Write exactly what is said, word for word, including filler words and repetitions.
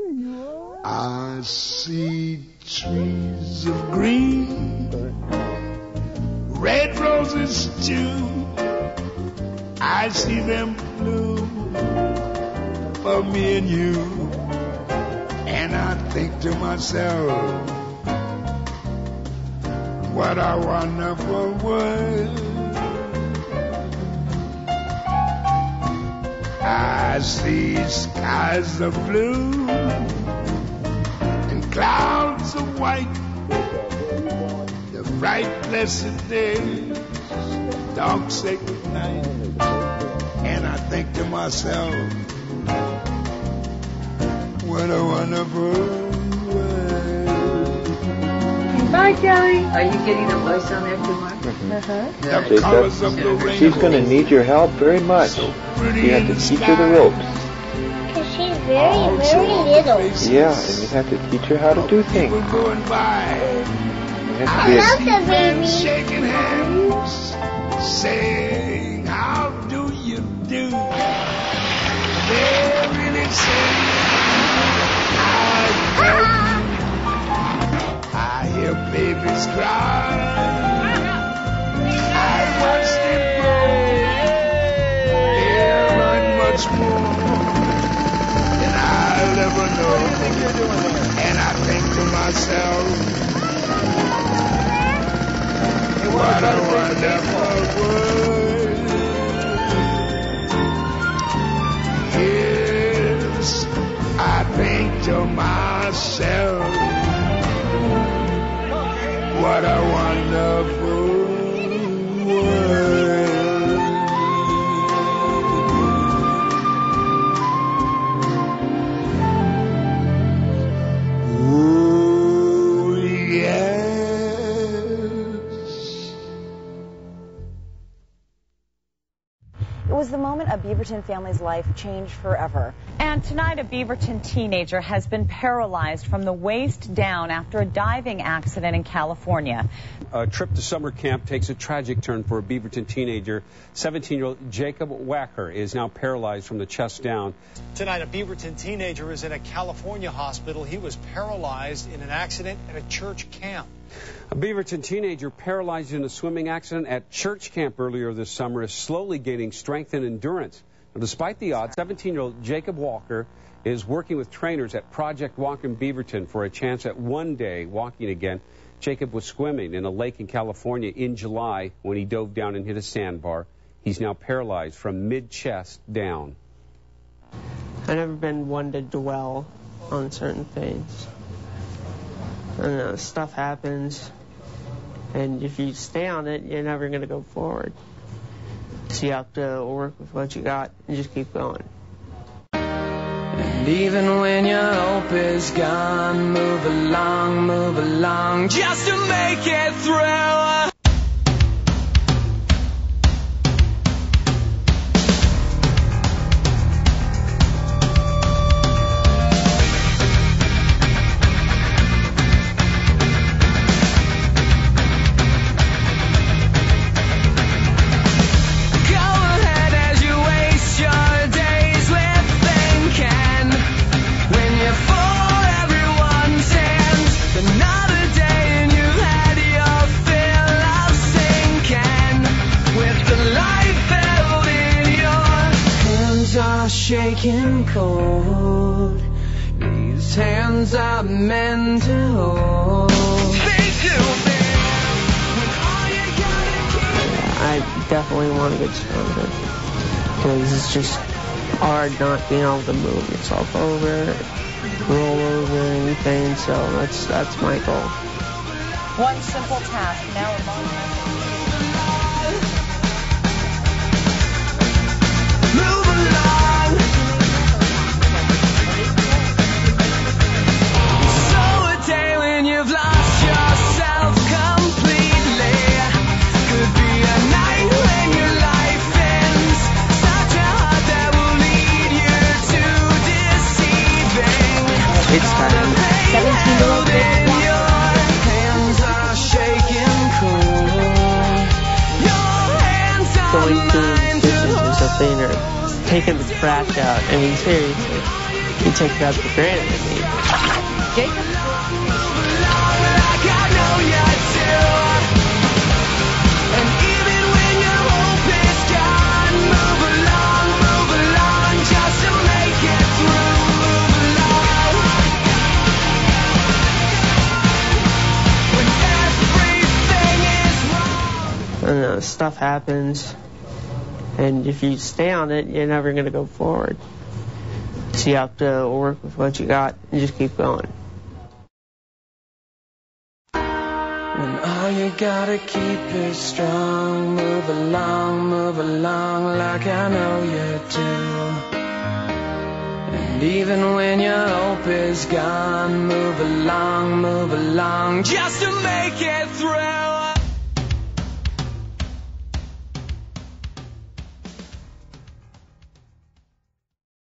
I see trees of green, red roses too. I see them bloom for me and you. And I think to myself, what a wonderful world. I see skies of blue and clouds of white, the bright blessed day, dark sacred night. And I think to myself, what a wonderful world. Bye, Kelly. Are you getting the voice on there too much? Mm-hmm. Uh-huh. The colors of the rainbow. She's going to need your help very much. So You have to teach her the ropes. Because she's very, very little. Yeah, and you have to teach her how to do things. People going by. You have to I be love a, the baby. Shaking hands, saying, how do you do? They're really saying, I love you. I hear babies cry. I watch them grow. They learn much more than I'll ever know. And I think to myself, what a wonderful world. Yes, I think to myself, what a wonderful world. Oh, yes. It was the moment a Beaverton family's life changed forever. And tonight, a Beaverton teenager has been paralyzed from the waist down after a diving accident in California. A trip to summer camp takes a tragic turn for a Beaverton teenager. seventeen-year-old Jacob Wacker is now paralyzed from the chest down. Tonight, a Beaverton teenager is in a California hospital. He was paralyzed in an accident at a church camp. A Beaverton teenager paralyzed in a swimming accident at church camp earlier this summer is slowly gaining strength and endurance. Now, despite the odds, seventeen-year-old Jacob Walker is working with trainers at Project Walk in Beaverton for a chance at one day walking again. Jacob was swimming in a lake in California in July when he dove down and hit a sandbar. He's now paralyzed from mid-chest down. I've never been one to dwell on certain things. I don't know, stuff happens, and if you stay on it, you're never going to go forward. So you have to work with what you got and just keep going. And even when your hope is gone, move along, move along, just to make it through. Shaking cold, these hands are meant to hold. I definitely want to get stronger because it's just hard not being able to move yourself over, roll over anything. So that's that's my goal. One simple task now involves Move along. So a day when you've lost yourself completely could be a night when your life ends. Such a heart that will lead you to deceiving. It's time. seventeen-year-old Your hands are shaking cold. Your hands are Going through mine to dishes or hold. something, or taking the trash out. I mean, seriously. You take that for granted, I mean. Jacob? And uh, stuff happens, and if you stay on it, you're never going to go forward. So you have to work with what you got and just keep going. When all you gotta keep is strong, move along, move along like I know you do. And even when your hope is gone, move along, move along just to make it through.